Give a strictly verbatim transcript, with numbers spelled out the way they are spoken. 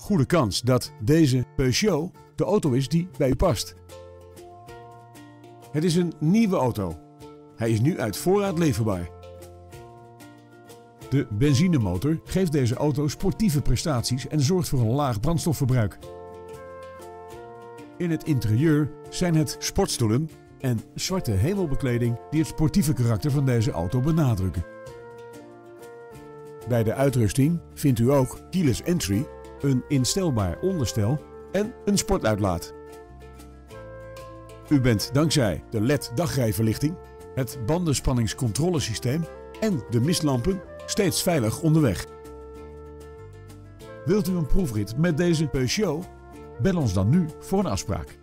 goede kans dat deze Peugeot de auto is die bij u past. Het is een nieuwe auto. Hij is nu uit voorraad leverbaar. De benzinemotor geeft deze auto sportieve prestaties en zorgt voor een laag brandstofverbruik. In het interieur zijn het sportstoelen en zwarte hemelbekleding die het sportieve karakter van deze auto benadrukken. Bij de uitrusting vindt u ook keyless entry, een instelbaar onderstel en een sportuitlaat. U bent dankzij de L E D dagrijverlichting, het bandenspanningscontrolesysteem en de mistlampen steeds veilig onderweg. Wilt u een proefrit met deze Peugeot? Bel ons dan nu voor een afspraak.